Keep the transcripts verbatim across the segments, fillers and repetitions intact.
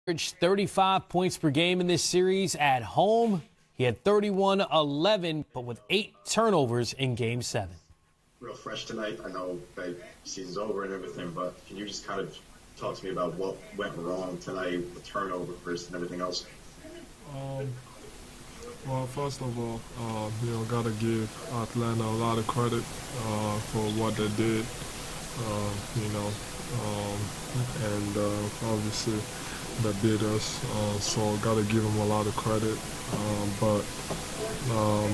Averaged thirty-five points per game in this series at home. He had thirty-one eleven, but with eight turnovers in game seven. Real fresh tonight. I know the season's over and everything, but can you just kind of talk to me about what went wrong tonight, the turnovers and everything else? Um, well, first of all, uh, you know, gotta give Atlanta a lot of credit uh, for what they did. Uh, you know, um, and uh, obviously they beat us, uh, so gotta give them a lot of credit. Um, but um,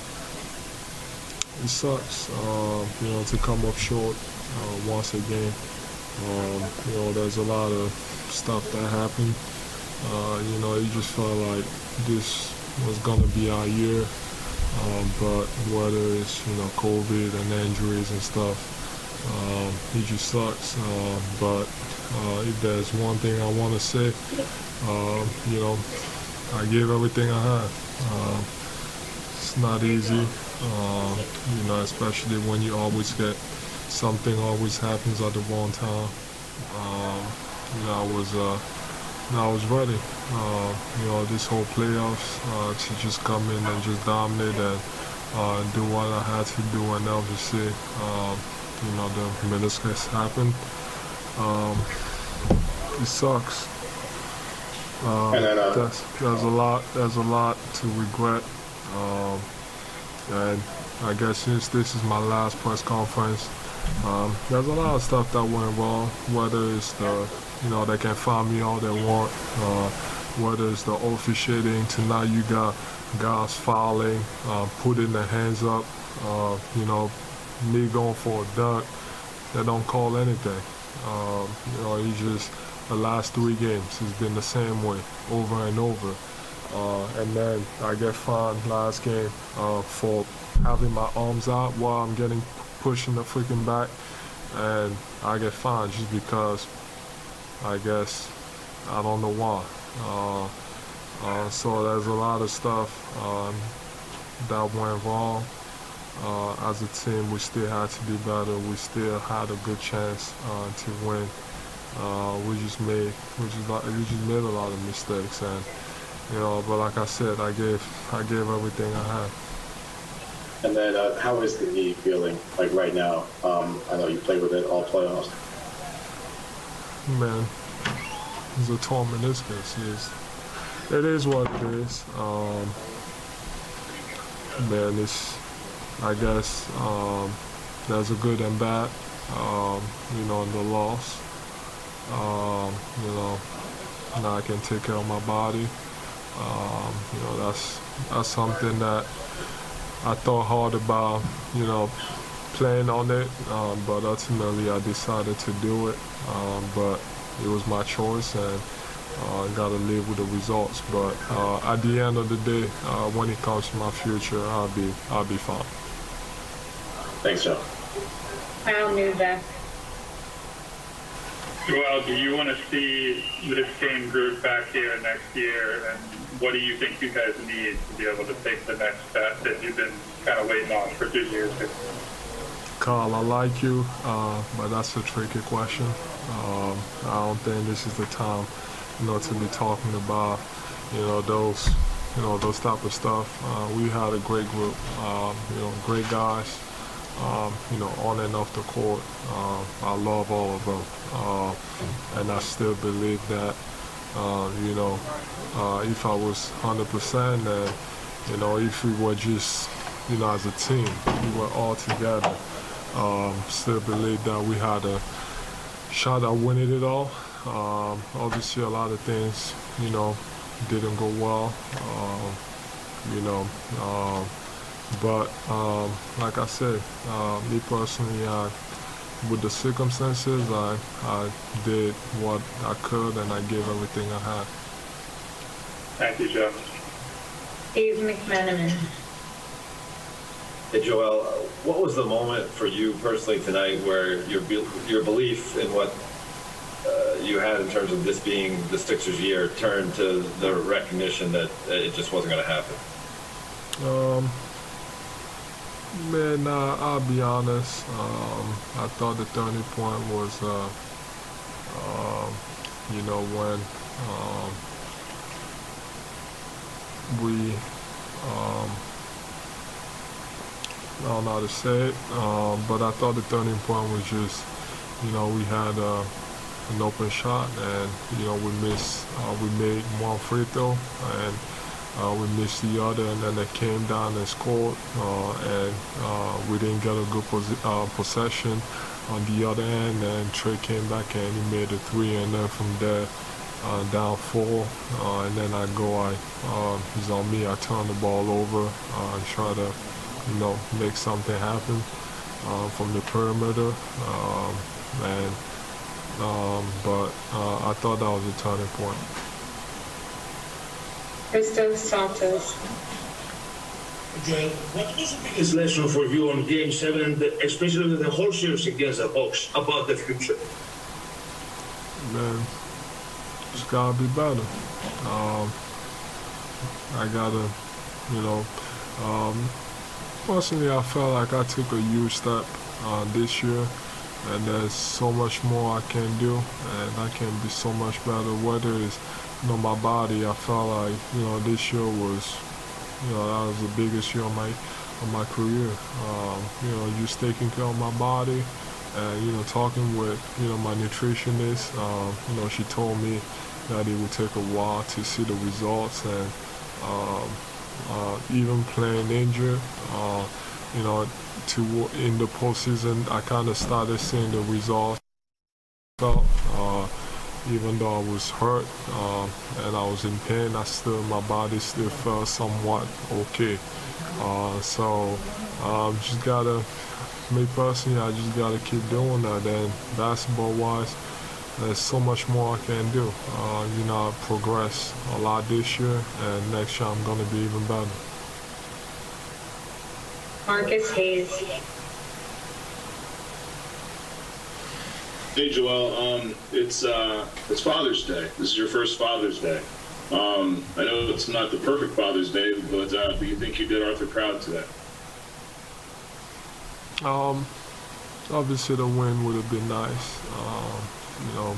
it sucks, uh, you know, to come up short uh, once again. Um, you know, there's a lot of stuff that happened. Uh, you know, you just felt like this was gonna be our year, um, but whether it's, you know, COVID and injuries and stuff, um, it just sucks. Uh, but uh, if there's one thing I want to say, uh, you know, I gave everything I had. Uh, it's not easy, uh, you know, especially when you always get something always happens at the wrong time. Um, you know, I was. Uh, I was ready, uh, you know, this whole playoffs uh, to just come in and just dominate and uh, do what I had to do, and obviously, uh, you know, the meniscus happened. Um, it sucks. Um, and then, uh, there's, there's a lot, there's a lot to regret, um, and I guess since this is my last press conference, um, there's a lot of stuff that went wrong, whether it's the You know, they can find me all they want, uh, whether it's the officiating. Tonight you got guys fouling, uh, putting their hands up, uh, you know, me going for a dunk. They don't call anything. Um, you know, you just, the last three games, it's been the same way, over and over. Uh, and then I get fined last game uh, for having my arms out while I'm getting pushed in the freaking back. And I get fined just because I guess, I don't know why. Uh, uh, so there's a lot of stuff um, that went wrong. Uh, as a team, we still had to be better. We still had a good chance uh, to win. Uh, we just made, we just, we just made a lot of mistakes, and you know. But like I said, I gave, I gave everything I had. And then, uh, how is the knee feeling like right now? Um, I know you played with it all playoffs. Man, it's a torn meniscus. It's, it is what it is. Um, man, it's, I guess, um, there's a good and bad, um, you know, in the loss. Um, you know, now I can take care of my body. Um, you know, that's, that's something that I thought hard about, you know, playing on it, um, but ultimately I decided to do it. Um, but it was my choice, and I uh, got to live with the results. But uh, at the end of the day, uh, when it comes to my future, I'll be I'll be fine. Thanks, Joe. Kyle Neubeck. Joel, do you want to see this same group back here next year, and what do you think you guys need to be able to take the next step that you've been kind of waiting on for two years? Carl, I like you, uh, but that's a tricky question. Um, I don't think this is the time, you know, to be talking about, you know, those, you know, those type of stuff. Uh, we had a great group, um, you know, great guys, um, you know, on and off the court. Uh, I love all of them, uh, and I still believe that, uh, you know, uh, if I was one hundred percent, and you know, if we were just, you know, as a team, we were all together. Um, still believe that we had a shot at winning it all. Um, obviously, a lot of things, you know, didn't go well. Um, you know, um, but um, like I said, uh, me personally, I, with the circumstances, I I did what I could, and I gave everything I had. Thank you, Joe. Steve McMenamin. Hey, Joel, what was the moment for you personally tonight where your your belief in what uh, you had in terms of this being the Sixers' year turned to the recognition that it just wasn't going to happen? Um, man, uh, I'll be honest. Um, I thought the turning point was, uh, uh, you know, when Um, we, um, I don't know how to say it, um, but I thought the turning point was just, you know, we had uh, an open shot, and you know we missed, uh, we made one free throw, and uh, we missed the other, and then they came down and scored, uh, and uh, we didn't get a good posi uh, possession on the other end, and Trey came back and he made a three, and then from there, uh, down four, uh, and then I go, I uh, he's on me, I turn the ball over, uh, and try to, you know, make something happen uh, from the perimeter, um, and um, but uh, I thought that was a turning point. Christos Santos. Joel, what was the biggest lesson for you on Game seven, and the, especially the whole series against the Hawks, about the future? Man, just gotta be better. Um, I gotta, you know, um, personally I felt like I took a huge step uh, this year, and there's so much more I can do, and I can be so much better. Whether it's, you know, my body, I felt like, you know, this year was, you know, that was the biggest year of my of my career. Um, you know, just taking care of my body, and you know, talking with, you know, my nutritionist. Um, you know, she told me that it would take a while to see the results, and um, uh, even playing injured, uh, you know, to in the postseason, I kind of started seeing the results. Felt, uh, even though I was hurt um, and I was in pain, I still, my body still felt somewhat okay. Uh, so um, just gotta, me personally, I just gotta keep doing that. And basketball-wise, there's so much more I can do. Uh, you know, I progressed a lot this year, and next year I'm gonna be even better. Marcus Hayes. Hey Joel, um, it's uh, it's Father's Day. This is your first Father's Day. Um, I know it's not the perfect Father's Day, but uh, do you think you did Arthur proud today? Um, obviously the win would have been nice. Um, you know,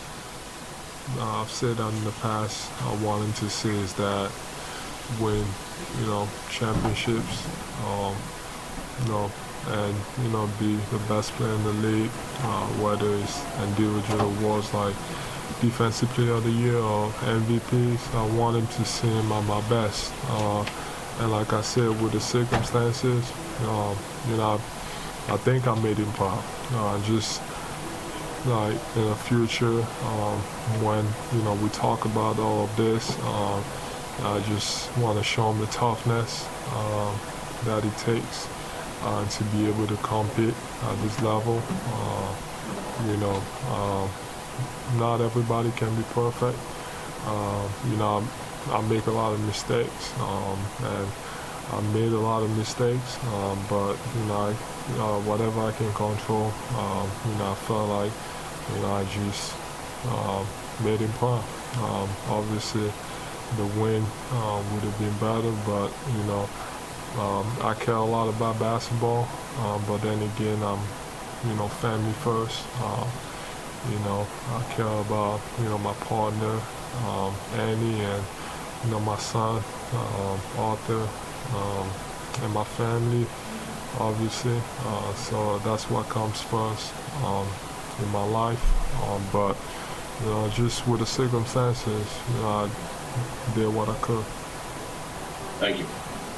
uh, I've said that in the past. I wanted to see is that win, you know, championships. Um, you know. And, you know, be the best player in the league, uh, whether it's individual awards like Defensive Player of the Year or M V Ps. I want him to see him at my best. Uh, and like I said, with the circumstances, uh, you know, I, I think I made him proud. Uh, just like in the future, um, when, you know, we talk about all of this, uh, I just want to show him the toughness uh, that it takes. Uh, to be able to compete at this level. Uh, you know, uh, not everybody can be perfect. Uh, you know, I, I make a lot of mistakes, um, and I made a lot of mistakes, um, but, you know, I, uh, whatever I can control, um, you know, I felt like, you know, I just uh, made him proud. Um, obviously, the win uh, would have been better, but, you know, Um, I care a lot about basketball, um, but then again, I'm, you know, family first. Uh, you know, I care about, you know, my partner, um, Annie, and, you know, my son, um, Arthur, um, and my family, obviously. Uh, so that's what comes first um, in my life. Um, but, you know, just with the circumstances, you know, I did what I could. Thank you.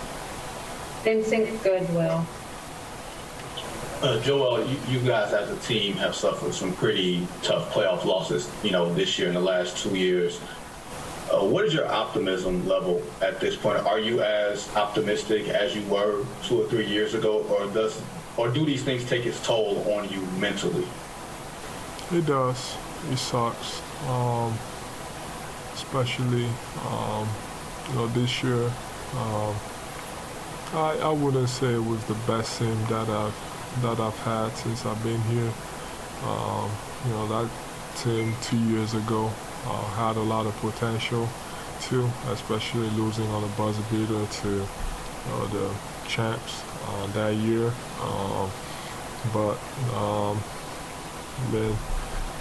Vincent Goodwill. Uh, Joel, you, you guys as a team have suffered some pretty tough playoff losses, you know, this year and the last two years. Uh, what is your optimism level at this point? Are you as optimistic as you were two or three years ago, or does, or do these things take its toll on you mentally? It does. It sucks, um, especially um, you know, this year. Um, I, I wouldn't say it was the best team that I've that I've had since I've been here. Um, you know, that team two years ago uh, had a lot of potential too, especially losing on a buzzer beater to you know, the champs uh, that year. Um, but um, man,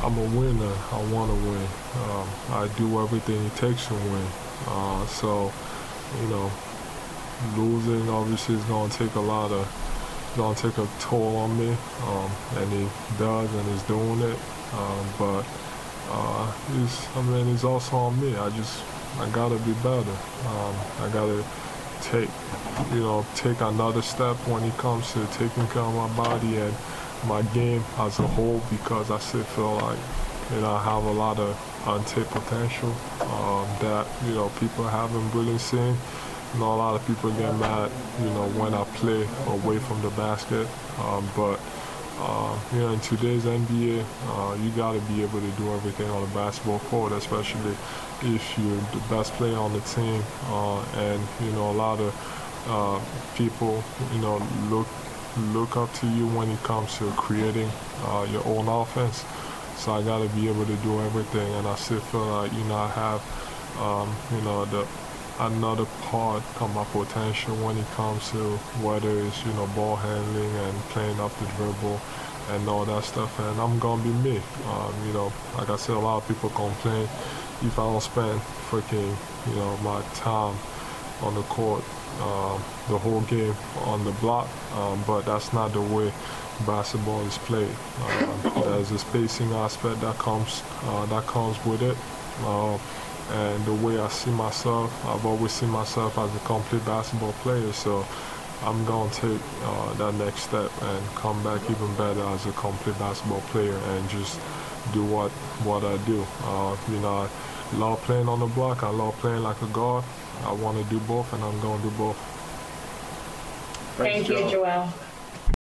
I'm a winner. I want to win. Um, I do everything it takes to win. Uh, so, you know, losing obviously is going to take a lot of, going to take a toll on me, um, and he does, and he's doing it. Um, but uh, he's, I mean, he's also on me. I just, I gotta be better. Um, I gotta take, you know, take another step when it comes to taking care of my body and my game as a whole, because I still feel like, you know, I have a lot of untapped potential um, that, you know, people haven't really seen. You know, a lot of people get mad, you know, when I play away from the basket, um, but uh, you know, in today's N B A, uh, you got to be able to do everything on the basketball court, especially if you're the best player on the team, uh, and you know, a lot of uh, people, you know, look look up to you when it comes to creating uh, your own offense. So I got to be able to do everything, and I still feel like, you know, I have, um, you know, the another part of my potential when it comes to whether it's, you know, ball handling and playing up the dribble and all that stuff, and I'm gonna be me. Um, you know, like I said, a lot of people complain if I don't spend freaking, you know, my time on the court, uh, the whole game on the block, um, but that's not the way basketball is played. Uh, there's a spacing aspect that comes uh, that comes with it. Uh, And the way I see myself, I've always seen myself as a complete basketball player. So I'm going to take uh, that next step and come back even better as a complete basketball player and just do what what I do. Uh, you know, I love playing on the block. I love playing like a guard. I want to do both, and I'm going to do both. Thank you, Joel.